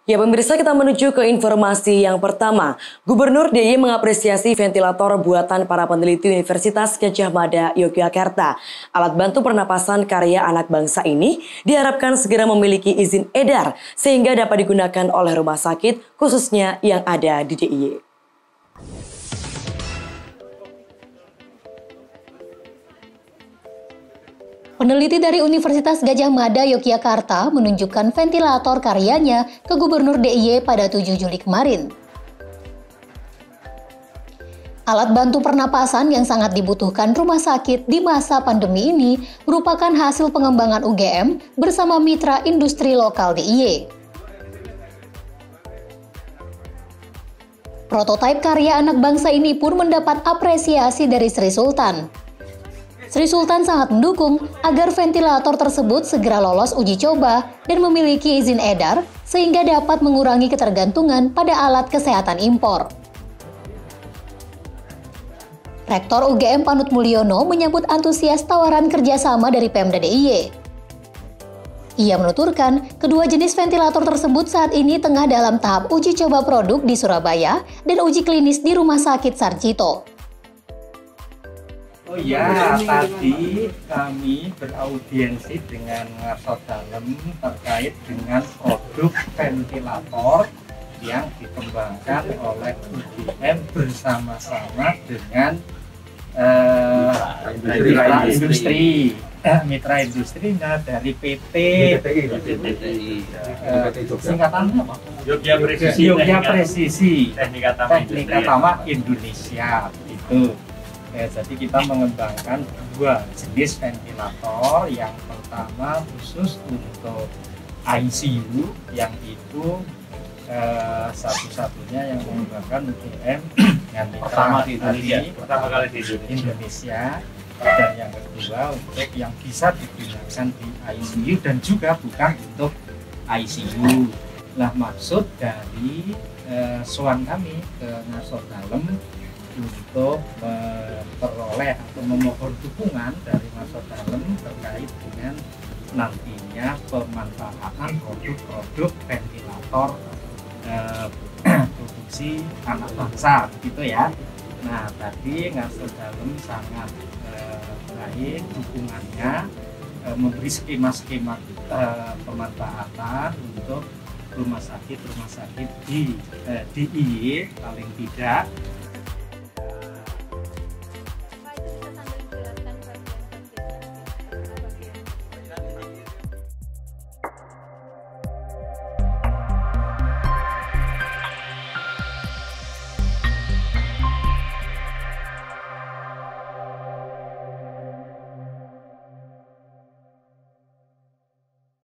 Ya pemirsa, kita menuju ke informasi yang pertama. Gubernur DIY mengapresiasi ventilator buatan para peneliti Universitas Gadjah Mada, Yogyakarta. Alat bantu pernapasan karya anak bangsa ini diharapkan segera memiliki izin edar sehingga dapat digunakan oleh rumah sakit khususnya yang ada di DIY. Peneliti dari Universitas Gadjah Mada, Yogyakarta menunjukkan ventilator karyanya ke Gubernur DIY pada 7 Juli kemarin. Alat bantu pernapasan yang sangat dibutuhkan rumah sakit di masa pandemi ini merupakan hasil pengembangan UGM bersama mitra industri lokal DIY. Prototipe karya anak bangsa ini pun mendapat apresiasi dari Sri Sultan. Sri Sultan sangat mendukung agar ventilator tersebut segera lolos uji coba dan memiliki izin edar sehingga dapat mengurangi ketergantungan pada alat kesehatan impor. Rektor UGM Panut Mulyono menyambut antusias tawaran kerjasama dari Pemda DIY. Ia menuturkan, kedua jenis ventilator tersebut saat ini tengah dalam tahap uji coba produk di Surabaya dan uji klinis di Rumah Sakit Sarjito. Oh ya, tadi kami beraudiensi dengan Ngarso Dalem terkait dengan produk ventilator yang dikembangkan oleh UGM bersama-sama dengan mitra industrinya dari PT singkatannya apa? Yogya Presisi Teknika Tama Indonesia itu. Jadi kita mengembangkan dua jenis ventilator. Yang pertama khusus untuk ICU, yang itu satu-satunya yang mengembangkan UGM yang pertama kali di Indonesia. Dan yang kedua untuk yang bisa digunakan di ICU dan juga bukan untuk ICU. Nah, maksud dari soal kami ke Ngarso Dalem untuk memperoleh atau memohon dukungan dari Ngarso Dalem terkait dengan nantinya pemanfaatan produk-produk ventilator produksi anak bangsa gitu ya. Nah, tadi Ngarso Dalem sangat baik dukungannya, memberi skema-skema pemanfaatan untuk rumah sakit di DIY paling tidak